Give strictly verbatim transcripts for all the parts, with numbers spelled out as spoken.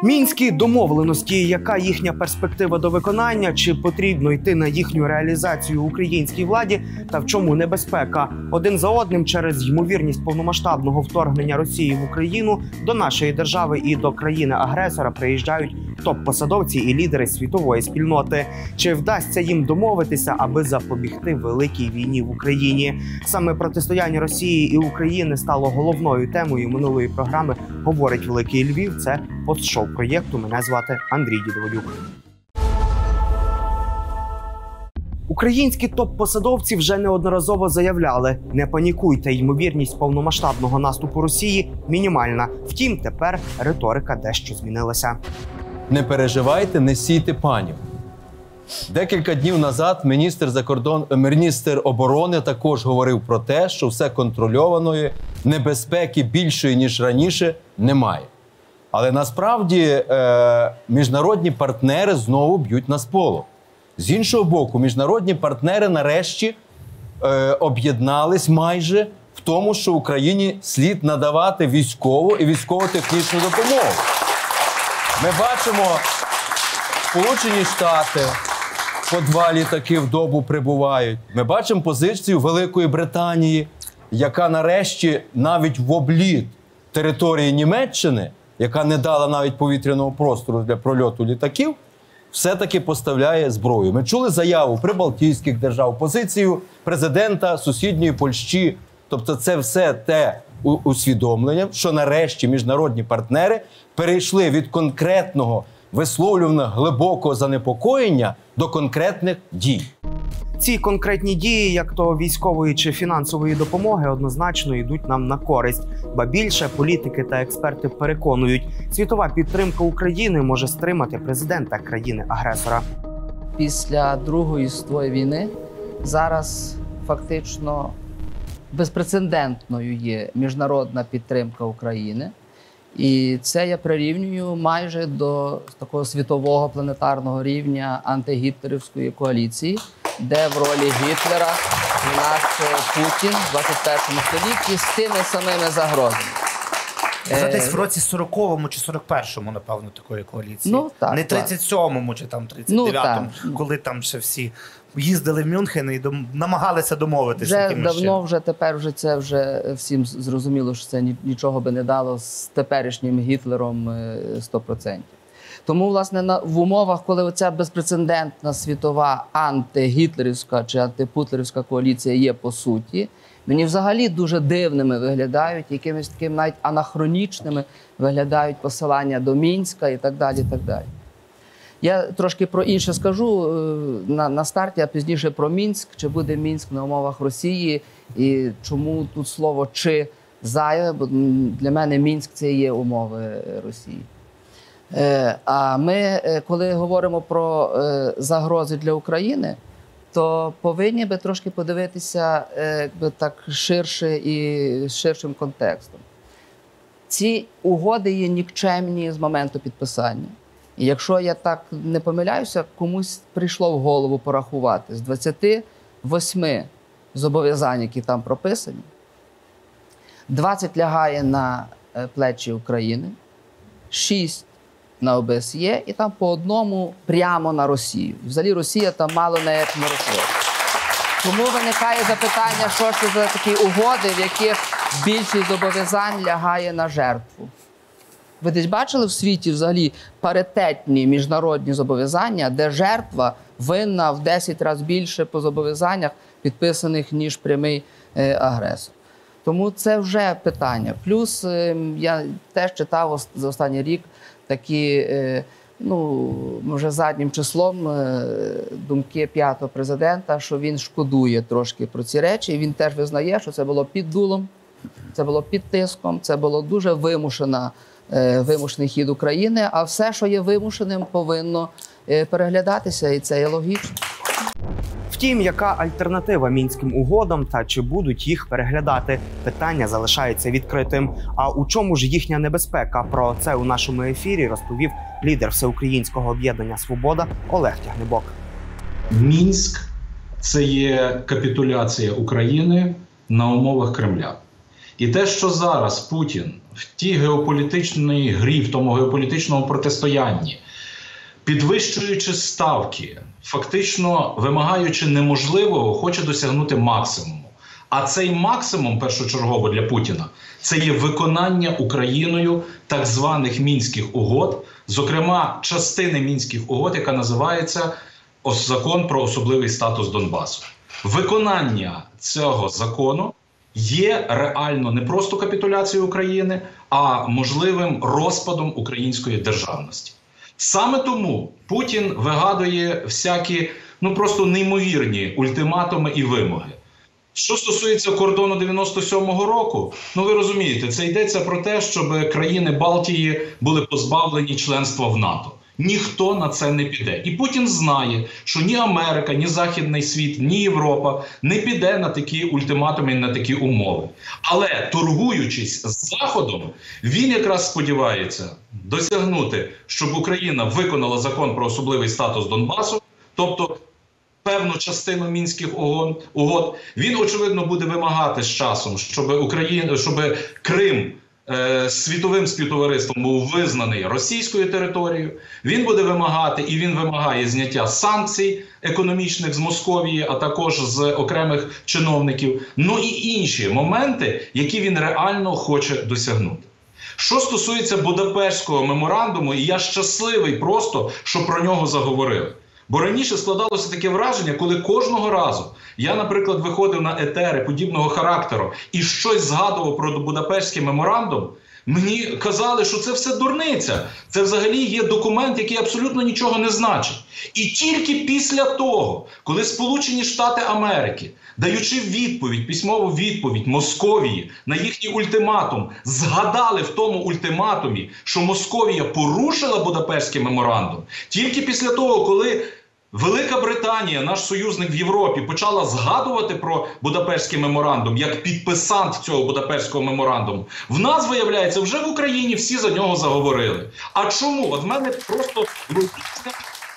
Мінські домовленості, яка їхня перспектива до виконання, чи потрібно йти на їхню реалізацію українській владі, та в чому небезпека? Один за одним через ймовірність повномасштабного вторгнення Росії в Україну до нашої держави і до країни-агресора приїжджають топ-посадовці і лідери світової спільноти. Чи вдасться їм домовитися, аби запобігти великій війні в Україні? Саме протистояння Росії і України стало головною темою минулої програми «Говорить Великий Львів». Це постшоу проєкту. Мене звати Андрій Дідоводюк. Українські топ-посадовці вже неодноразово заявляли: не панікуйте, ймовірність повномасштабного наступу Росії мінімальна. Втім, тепер риторика дещо змінилася. Не переживайте, не сійте паніку. Декілька днів назад міністр закордон... міністр оборони також говорив про те, що все контрольованої, небезпеки більшої, ніж раніше, немає. Але насправді е... міжнародні партнери знову б'ють на сполох. З іншого боку, міжнародні партнери нарешті е... об'єднались майже в тому, що Україні слід надавати військову і військово-технічну допомогу. Ми бачимо, Сполучені Штати по два літаки в добу прибувають. Ми бачимо позицію Великої Британії, яка нарешті навіть в обліт території Німеччини, яка не дала навіть повітряного простору для прольоту літаків, все-таки поставляє зброю. Ми чули заяву прибалтійських держав, позицію президента сусідньої Польщі. Тобто це все те усвідомлення, що нарешті міжнародні партнери перейшли від конкретного висловлювання глибокого занепокоєння до конкретних дій. Ці конкретні дії, як то військової чи фінансової допомоги, однозначно йдуть нам на користь. Ба більше, політики та експерти переконують, світова підтримка України може стримати президента країни-агресора. Після Другої світової війни зараз фактично безпрецедентною є міжнародна підтримка України. І це я прирівнюю майже до такого світового планетарного рівня антигітлерівської коаліції, де в ролі Гітлера у нас Путін в двадцять першому столітті з тими самими загрозами. Це десь в році сороковому чи сорок першому, напевно, такої коаліції. Ну, так, не тридцять сьомому чи там тридцять дев'ятому, ну, коли там ще всі їздили в Мюнхен і дом... намагалися домовитися. Вже давно, вже тепер вже це вже всім зрозуміло, що це нічого би не дало з теперішнім Гітлером сто відсотків. Тому, власне, на, в умовах, коли оця безпрецедентна світова антигітлерівська чи антипутлерівська коаліція є по суті, мені взагалі дуже дивними виглядають, якимись такими навіть анахронічними виглядають посилання до Мінська і так далі, і так далі. Я трошки про інше скажу на, на старті, а пізніше про Мінськ, чи буде Мінськ на умовах Росії і чому тут слово «чи» зайве, бо для мене Мінськ – це є умови Росії. А ми, коли говоримо про загрози для України, то повинні би трошки подивитися якби так ширше і з ширшим контекстом. Ці угоди є нікчемні з моменту підписання. І якщо я так не помиляюся, комусь прийшло в голову порахувати, з двадцяти восьми зобов'язань, які там прописані, двадцять лягає на плечі України, шість на О Б С Є і там по одному прямо на Росію. Взагалі Росія там мало не як миротворця. Тому виникає запитання, що це за такі угоди, в яких більшість зобов'язань лягає на жертву. Ви десь бачили в світі взагалі паритетні міжнародні зобов'язання, де жертва винна в десять разів більше по зобов'язаннях підписаних, ніж прямий е, агресор. Тому це вже питання. Плюс е, я теж читав за останній рік такі, е, ну, вже заднім числом е, думки п'ятого президента, що він шкодує трошки про ці речі. І він теж визнає, що це було під дулом, це було під тиском, це було дуже вимушена вимушений хід України, а все, що є вимушеним, повинно переглядатися, і це є логічно. Втім, яка альтернатива Мінським угодам та чи будуть їх переглядати? Питання залишається відкритим. А у чому ж їхня небезпека? Про це у нашому ефірі розповів лідер Всеукраїнського об'єднання «Свобода» Олег Тягнебок. Мінськ – це є капітуляція України на умовах Кремля. І те, що зараз Путін в тій геополітичній грі, в тому геополітичному протистоянні, підвищуючи ставки, фактично вимагаючи неможливого, хоче досягнути максимуму. А цей максимум, першочергово для Путіна, це є виконання Україною так званих Мінських угод, зокрема частини Мінських угод, яка називається Закон про особливий статус Донбасу. Виконання цього закону є реально не просто капітуляцією України, а можливим розпадом української державності. Саме тому Путін вигадує всякі, ну просто неймовірні ультиматуми і вимоги. Що стосується кордону дев'яносто сьомого року, ну ви розумієте, це йдеться про те, щоб країни Балтії були позбавлені членства в НАТО. Ніхто на це не піде. І Путін знає, що ні Америка, ні Західний світ, ні Європа не піде на такі ультиматуми, на такі умови. Але торгуючись з Заходом, він якраз сподівається досягнути, щоб Україна виконала закон про особливий статус Донбасу, тобто певну частину Мінських угод. Він, очевидно, буде вимагати з часом, щоб Україна, щоб Крим е, світовим співтовариством був визнаний російською територією. Він буде вимагати, і він вимагає зняття санкцій економічних з Московії, а також з окремих чиновників. Ну і інші моменти, які він реально хоче досягнути. Що стосується Будапештського меморандуму, і я щасливий просто, що про нього заговорили. Бо раніше складалося таке враження, коли кожного разу я, наприклад, виходив на етери подібного характеру і щось згадував про Будапештський меморандум, мені казали, що це все дурниця. Це взагалі є документ, який абсолютно нічого не значить. І тільки після того, коли Сполучені Штати Америки, даючи відповідь, письмову відповідь Московії на їхній ультиматум, згадали в тому ультиматумі, що Московія порушила Будапештський меморандум, тільки після того, коли Велика Британія, наш союзник в Європі, почала згадувати про Будапештський меморандум як підписант цього Будапештського меморандуму, в нас, виявляється, вже в Україні всі за нього заговорили. А чому? От в мене просто логічне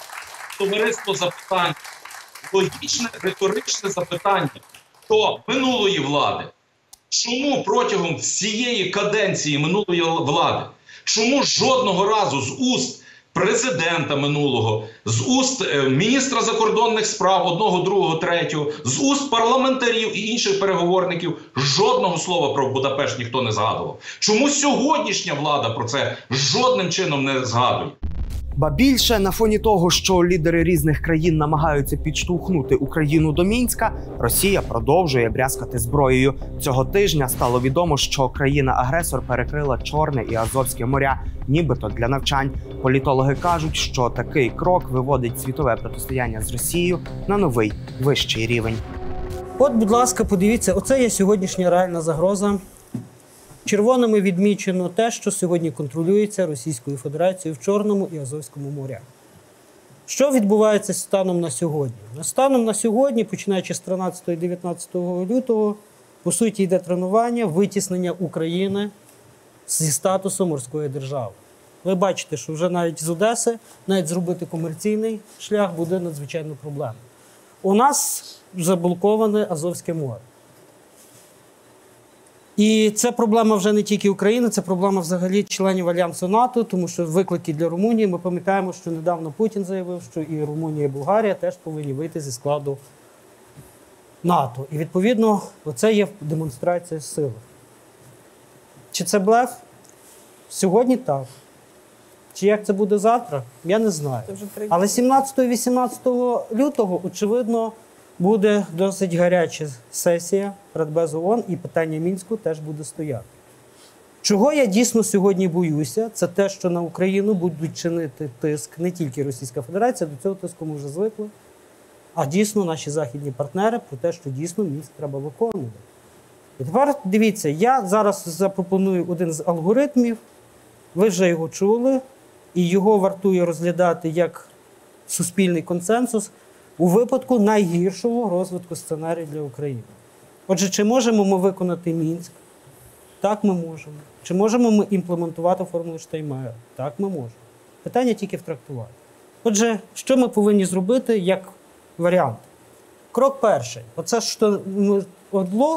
товариство запитання, логічне риторичне запитання до минулої влади. Чому протягом всієї каденції минулої влади, чому жодного разу з уст президента минулого, з уст е, міністра закордонних справ одного, другого, третього, з уст парламентарів і інших переговорників жодного слова про Будапешт ніхто не згадував? Чому сьогоднішня влада про це жодним чином не згадує? Ба більше, на фоні того, що лідери різних країн намагаються підштовхнути Україну до Мінська, Росія продовжує брязкати зброєю. Цього тижня стало відомо, що країна-агресор перекрила Чорне і Азовське моря, нібито для навчань. Політологи кажуть, що такий крок виводить світове протистояння з Росією на новий, вищий рівень. От, будь ласка, подивіться, оце є сьогоднішня реальна загроза. Червоними відмічено те, що сьогодні контролюється Російською Федерацією в Чорному і Азовському морях. Що відбувається станом на сьогодні? Станом на сьогодні, починаючи з тринадцятого і дев'ятнадцятого лютого, по суті, йде тренування витіснення України зі статусу морської держави. Ви бачите, що вже навіть з Одеси, навіть зробити комерційний шлях буде надзвичайно проблемно. У нас заблоковане Азовське море. І це проблема вже не тільки України, це проблема взагалі членів Альянсу НАТО, тому що виклики для Румунії, ми пам'ятаємо, що недавно Путін заявив, що і Румунія, і Болгарія теж повинні вийти зі складу НАТО. І відповідно, оце є демонстрація сили. Чи це блеф? Сьогодні так. Чи як це буде завтра? Я не знаю. Але сімнадцятого-вісімнадцятого лютого, очевидно, буде досить гаряча сесія Радбезу ООН, і питання Мінську теж буде стояти. Чого я дійсно сьогодні боюся, це те, що на Україну будуть чинити тиск не тільки Російська Федерація, до цього тиску ми вже звикли, а дійсно наші західні партнери про те, що дійсно Мінськ треба виконувати. І тепер дивіться, я зараз запропоную один з алгоритмів, ви вже його чули, і його вартує розглядати як суспільний консенсус у випадку найгіршого розвитку сценарію для України. Отже, чи можемо ми виконати Мінськ? Так, ми можемо. Чи можемо ми імплементувати формулу Штайнмайєра? Так, ми можемо. Питання тільки в трактуванні. Отже, що ми повинні зробити як варіант? Крок перший. Оце, що ОДЛО,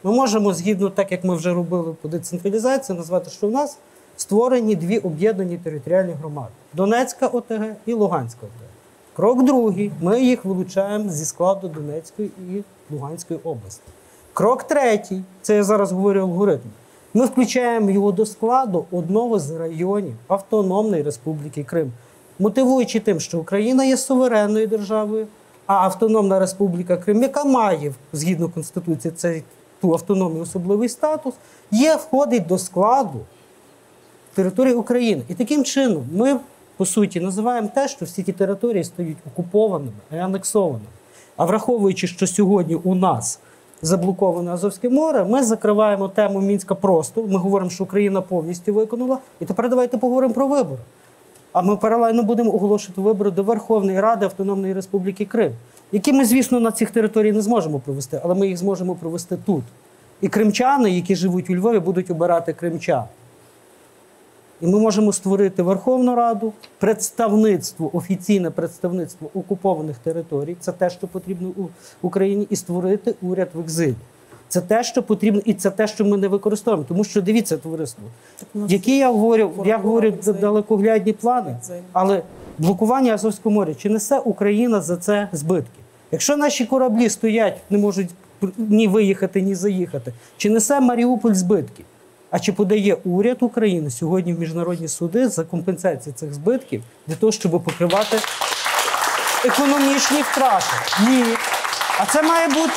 Ми можемо, згідно так, як ми вже робили по децентралізації, назвати, що в нас створені дві об'єднані територіальні громади. Донецька ОТГ і Луганська ОТГ. Крок другий. Ми їх вилучаємо зі складу Донецької і Луганської області. Крок третій. Це я зараз говорю алгоритм. Ми включаємо його до складу одного з районів Автономної Республіки Крим. Мотивуючи тим, що Україна є суверенною державою, а Автономна Республіка Крим, яка має, згідно Конституції, цей, ту автономію особливий статус, є, входить до складу території України. І таким чином ми, по суті, називаємо те, що всі ті території стають окупованими і анексованими. А враховуючи, що сьогодні у нас заблоковане Азовське море, ми закриваємо тему Мінська просто, ми говоримо, що Україна повністю виконала, і тепер давайте поговоримо про вибори. А ми паралельно будемо оголошувати вибори до Верховної Ради Автономної Республіки Крим, які ми, звісно, на цих територіях не зможемо провести, але ми їх зможемо провести тут. І кримчани, які живуть у Львові, будуть обирати кримчан. І ми можемо створити Верховну Раду, представництво, офіційне представництво окупованих територій, це те, що потрібно Україні, і створити уряд в екзилі. Це те, що потрібно, і це те, що ми не використовуємо. Тому що, дивіться, товариство, які я говорю, я говорю далекоглядні плани, але блокування Азовського моря, чи несе Україна за це збитки? Якщо наші кораблі стоять, не можуть ні виїхати, ні заїхати, чи несе Маріуполь збитки? А чи подає уряд України сьогодні в міжнародні суди за компенсацію цих збитків для того, щоб покривати економічні втрати? Ні. А це має бути.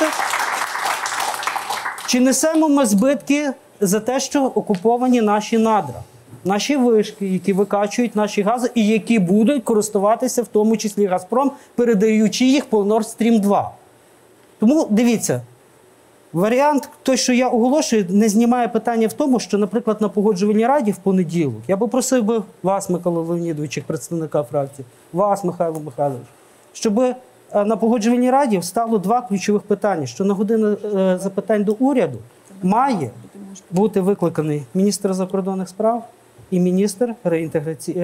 Чи несемо ми збитки за те, що окуповані наші надра, наші вишки, які викачують наші гази і які будуть користуватися, в тому числі Газпром, передаючи їх по Nord Stream два? Тому дивіться, варіант, той, що я оголошую, не знімає питання в тому, що, наприклад, на Погоджувальній раді в понеділок, я би просив би вас, Микола Леонідович, як представника фракції, вас, Михайло Михайлович, щоб на Погоджувальній раді стало два ключових питання, що на годину запитань до уряду має бути викликаний міністр закордонних справ і міністр реінтеграції.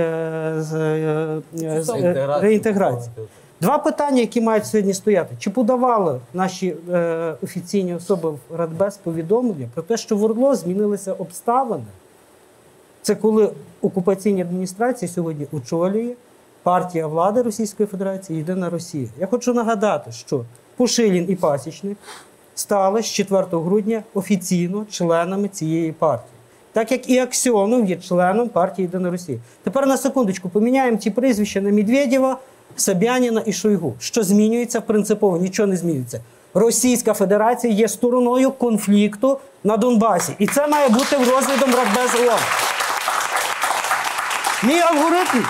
реінтеграції. Два питання, які мають сьогодні стояти. Чи подавали наші е, офіційні особи в Радбез повідомлення про те, що в ОРДЛО змінилися обставини? Це коли окупаційні адміністрації сьогодні очолює партія влади Російської Федерації «Єдина Росія». Я хочу нагадати, що Пушилін і Пасічник стали з четвертого грудня офіційно членами цієї партії. Так як і Аксьонов є членом партії «Єдина Росія». Тепер на секундочку поміняємо ті прізвища на Медведєва, Собяніна і Шойгу. Що змінюється принципово? Нічого не змінюється. Російська Федерація є стороною конфлікту на Донбасі. І це має бути розглядом Радбез ООН. Мій алгоритм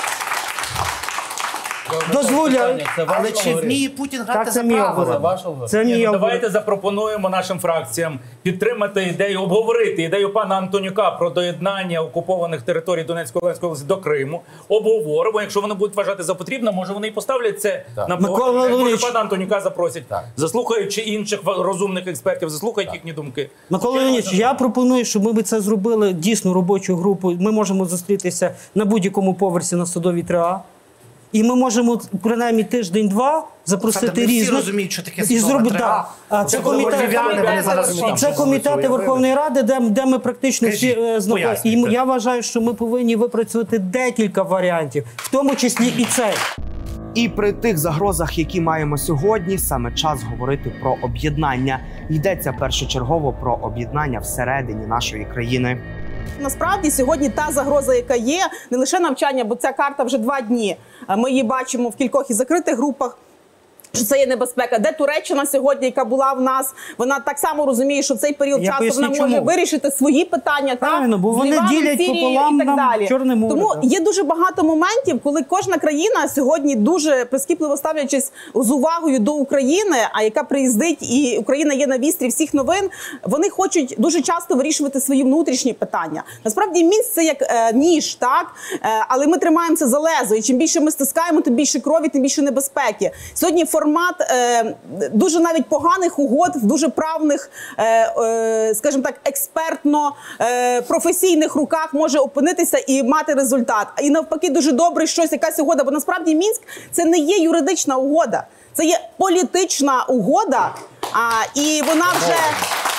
дозволяє. Але чи вміє Путін грати за правила? Це мій алгоритм. Давайте запропонуємо нашим фракціям підтримати ідею, обговорити ідею пана Антонюка про доєднання окупованих територій Донецької та Луганської області до Криму. Обговоримо. Якщо вони будуть вважати за потрібне, може вони і поставлять це так на погодження. Може пана Антонюка запросять, так, заслухаючи інших розумних експертів, заслухають їхні думки. Микола Леонідович, я пропоную, щоб ми б це зробили дійсно робочу групу. Ми можемо зустрітися на будь-якому поверсі на Садовій три А. І ми можемо принаймні тиждень-два запросити різних. Всі розуміють, що таке і зробити. Так. А це комітет, це комітети Верховної Ради, де, де ми практично всі знаходимося. І я вважаю, що ми повинні випрацювати декілька варіантів, в тому числі і цей. І при тих загрозах, які маємо сьогодні, саме час говорити про об'єднання. Йдеться першочергово про об'єднання всередині нашої країни. Насправді сьогодні та загроза, яка є, не лише навчання, бо ця карта вже два дні. Ми її бачимо в кількох і закритих групах, що це є небезпека. Де Туреччина сьогодні, яка була в нас, вона так само розуміє, що в цей період Я часу поясню, вона може чому? вирішити свої питання. Правильно, та, бо вони Ліваном, ділять пополам і так далі. Чорне море. Тому так. є дуже багато моментів, коли кожна країна сьогодні дуже прискіпливо ставлячись з увагою до України, а яка приїздить, і Україна є на вістрі всіх новин, вони хочуть дуже часто вирішувати свої внутрішні питання. Насправді Мінськ це як е, ніж, так? Е, але ми тримаємося за лезо, і чим більше ми стискаємо, тим більше крові, тим більше небезпеки. Сьогодні формат е, дуже навіть поганих угод в дуже правних, е, е, скажімо так, експертно-професійних руках може опинитися і мати результат. І навпаки дуже добре щось, якась угода, бо насправді Мінськ це не є юридична угода, це є політична угода, а, і вона вже...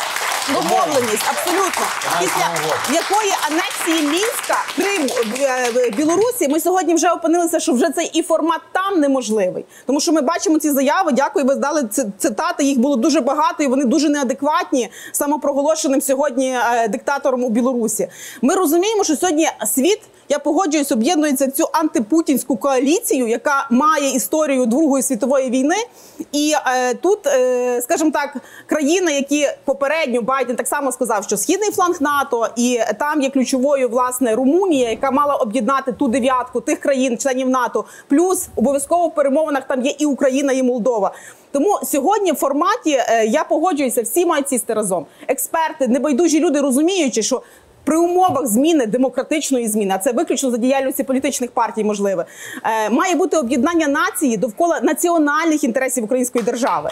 домовленість, абсолютно. Після якої анексії Мінська, Криму, Білорусі, ми сьогодні вже опинилися, що вже цей і формат там неможливий. Тому що ми бачимо ці заяви, дякую, ви здали цитати, їх було дуже багато, і вони дуже неадекватні самопроголошеним сьогодні диктатором у Білорусі. Ми розуміємо, що сьогодні світ, я погоджуюсь, об'єднується в цю антипутінську коаліцію, яка має історію Другої світової війни. І е, тут, е, скажімо так, країни, які попередньо, Байден так само сказав, що східний фланг НАТО, і там є ключовою, власне, Румунія, яка мала об'єднати ту дев'ятку тих країн, членів НАТО, плюс обов'язково в перемовинах там є і Україна, і Молдова. Тому сьогодні в форматі, е, я погоджуюся, всі мають сісти разом. Експерти, небайдужі люди, розуміючи, що при умовах зміни, демократичної зміни, а це виключно за діяльності політичних партій можливе, е, має бути об'єднання нації довкола національних інтересів української держави.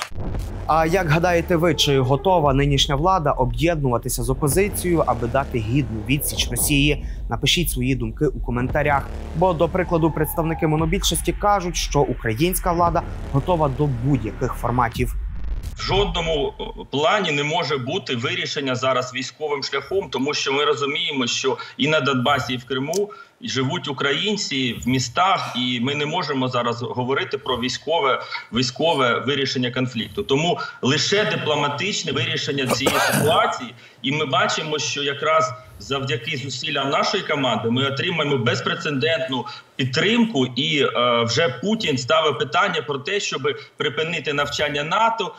А як гадаєте ви, чи готова нинішня влада об'єднуватися з опозицією, аби дати гідну відсіч Росії? Напишіть свої думки у коментарях. Бо, до прикладу, представники монобільшості кажуть, що українська влада готова до будь-яких форматів. В жодному плані не може бути вирішення зараз військовим шляхом, тому що ми розуміємо, що і на Донбасі, і в Криму живуть українці в містах, і ми не можемо зараз говорити про військове, військове вирішення конфлікту. Тому лише дипломатичне вирішення цієї ситуації, і ми бачимо, що якраз завдяки зусиллям нашої команди ми отримаємо безпрецедентну підтримку, і е, вже Путін ставив питання про те, щоб припинити навчання НАТО,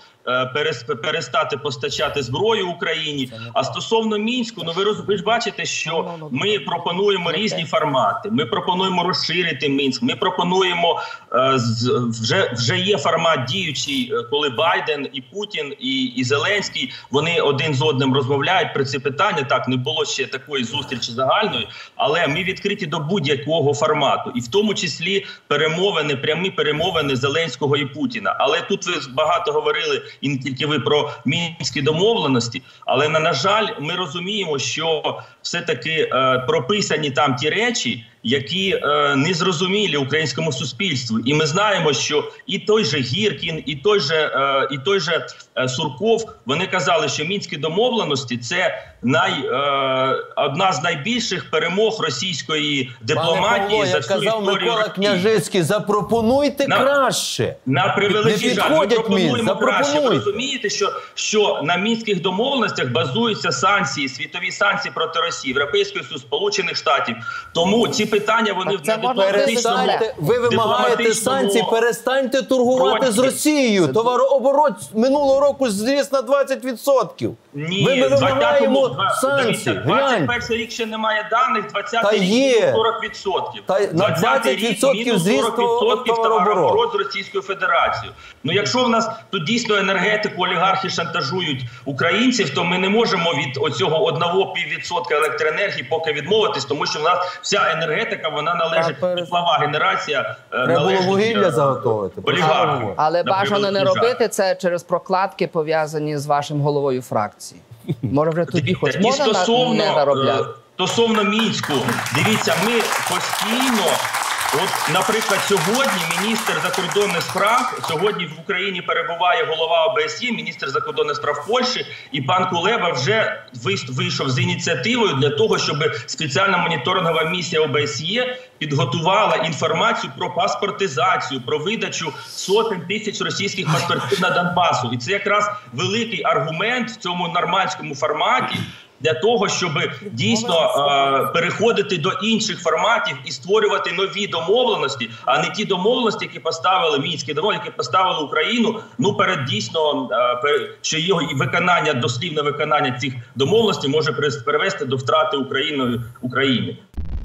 е, перестати постачати зброю Україні. А стосовно Мінську, ну ви, роз, ви ж бачите, що ми пропонуємо різні формати. Ми пропонуємо розширити Мінськ, ми пропонуємо, е, з, вже, вже є формат діючий, коли Байден і Путін, і, і Зеленський, вони один з одним розмовляють про ці питання. Так, не було ще такої зустрічі загальної, але ми відкриті до будь-якого формату. І в тому числі перемовини, прямі перемовини Зеленського і Путіна. Але тут ви багато говорили, і не тільки ви, про мінські домовленості. Але, на, на жаль, ми розуміємо, що все-таки е, прописані там ті речі, які е, не зрозумілі українському суспільству. І ми знаємо, що і той же Гіркін, і той же, е, і той же е, Сурков, вони казали, що мінські домовленості – це най, е, одна з найбільших перемог російської дипломатії. Павло, за всю казав історію Микола Росії. Запропонуйте запропонуйте на, краще. На превеликий жаль, ми пропонуємо краще. Ви розумієте, що, що на мінських домовленостях базуються санкції, світові санкції проти Росії, Європейського Союзу, Сполучених Штатів. Тому ці питання, вони в дипломатичному... Ви вимагаєте санкцій, перестаньте торгувати прості. з Росією. Товарооборот минулого року зріс на двадцять відсотків. Ні, ми вимагаємо санкцій. двадцять перший рік ще немає даних, двадцятий рік сорок відсотків. На двадцять відсотків зріс товарооборот з Російською Федерацією. Ну, якщо в нас тут дійсно енергетику олігархи шантажують українців, то ми не можемо від оцього одного піввідсотка електроенергії поки відмовитись, тому що в нас вся енергетика, вона належить, теплова генерація належить вугілля заготовити. олігархам. Але бажано не робити це через прокладки, пов'язані з вашим головою фракції. Може вже тоді хоч можна не наробляти? Стосовно Мінську, дивіться, ми постійно, от, наприклад, сьогодні міністр закордонних справ, сьогодні в Україні перебуває голова ОБСЄ, міністр закордонних справ Польщі, і пан Кулеба вже вийшов з ініціативою для того, щоб спеціальна моніторингова місія ОБСЄ підготувала інформацію про паспортизацію, про видачу сотень тисяч російських паспортів на Донбасу. І це якраз великий аргумент в цьому нормандському форматі, для того, щоб дійсно е, переходити до інших форматів і створювати нові домовленості, а не ті домовленості, які поставили мінські домовленості, які поставили Україну, ну, перед дійсно, е, перед, що його виконання, дослівне виконання цих домовленостей може привести до втрати Україною України.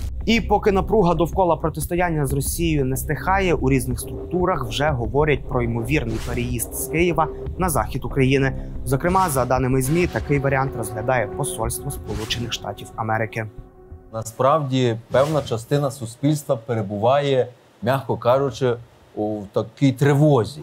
І поки напруга довкола протистояння з Росією не стихає, у різних структурах вже говорять про ймовірний переїзд з Києва на захід України. Зокрема, за даними ЗМІ, такий варіант розглядає посольство Сполучених Штатів Америки. Насправді, певна частина суспільства перебуває, м'яко кажучи, у такій тривозі.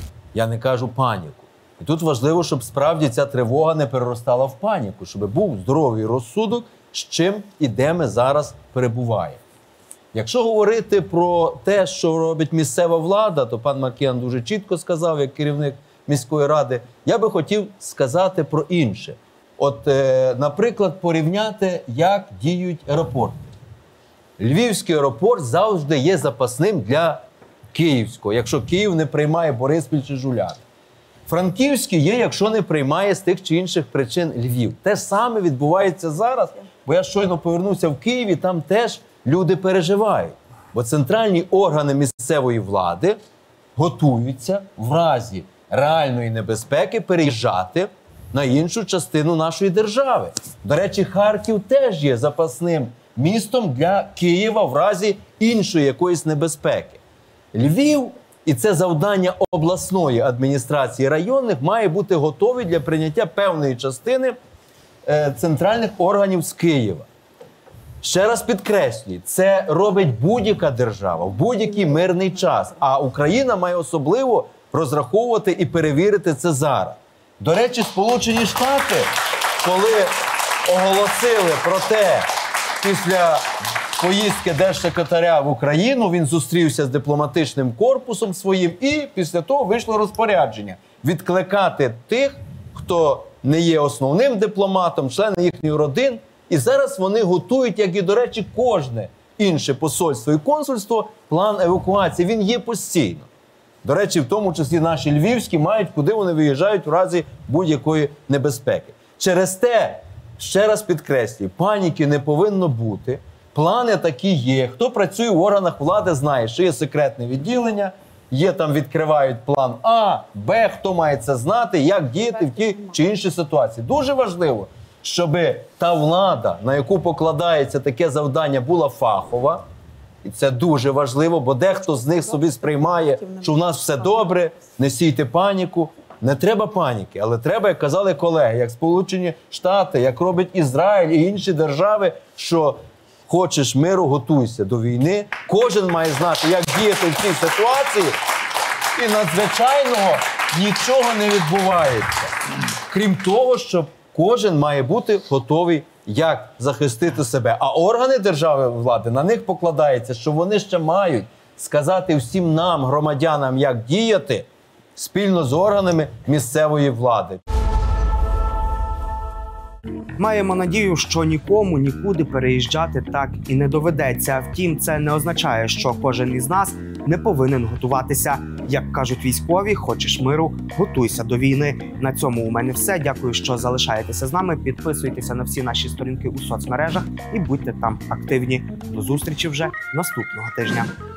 Я не кажу паніку. І тут важливо, щоб справді ця тривога не переростала в паніку, щоб був здоровий розсудок, з чим і де ми зараз перебуваємо. Якщо говорити про те, що робить місцева влада, то пан Макіян дуже чітко сказав, як керівник міської ради, я би хотів сказати про інше. От, е, наприклад, порівняти, як діють аеропорти. Львівський аеропорт завжди є запасним для Київського, якщо Київ не приймає Бориспіль чи Жуляни. Франківський є, якщо не приймає з тих чи інших причин Львів. Те ж саме відбувається зараз, бо я щойно повернувся в Київ, там теж люди переживають. Бо центральні органи місцевої влади готуються в разі реальної небезпеки переїжджати на іншу частину нашої держави. До речі, Харків теж є запасним містом для Києва в разі іншої якоїсь небезпеки. Львів, і це завдання обласної адміністрації районних, має бути готовий для прийняття певної частини е, центральних органів з Києва. Ще раз підкреслюю, це робить будь-яка держава в будь-який мирний час, а Україна має особливо розраховувати і перевірити це зараз. До речі, Сполучені Штати, коли оголосили про те, після поїздки держсекретаря в Україну, він зустрівся з дипломатичним корпусом своїм, і після того вийшло розпорядження відкликати тих, хто не є основним дипломатом, члени їхніх родин. І зараз вони готують, як і, до речі, кожне інше посольство і консульство, план евакуації. Він є постійно. До речі, в тому числі наші львівські мають, куди вони виїжджають в разі будь-якої небезпеки. Через те, ще раз підкреслюю, паніки не повинно бути. Плани такі є. Хто працює в органах влади, знає, що є секретне відділення, є там, відкривають план А, Б, хто має це знати, як діяти в тій чи іншій ситуації. Дуже важливо, щоб та влада, на яку покладається таке завдання, була фахова. І це дуже важливо, бо дехто з них собі сприймає, що в нас все добре, не сійте паніку. Не треба паніки, але треба, як казали колеги, як Сполучені Штати, як робить Ізраїль і інші держави, що хочеш миру, готуйся до війни. Кожен має знати, як діяти в цій ситуації, і надзвичайного нічого не відбувається. Крім того, що кожен має бути готовий, як захистити себе. А органи державної влади, на них покладається, що вони ще мають сказати всім нам, громадянам, як діяти, спільно з органами місцевої влади. Маємо надію, що нікому нікуди переїжджати так і не доведеться. Втім, це не означає, що кожен із нас не повинен готуватися. Як кажуть військові, хочеш миру – готуйся до війни. На цьому у мене все. Дякую, що залишаєтеся з нами. Підписуйтеся на всі наші сторінки у соцмережах і будьте там активні. До зустрічі вже наступного тижня.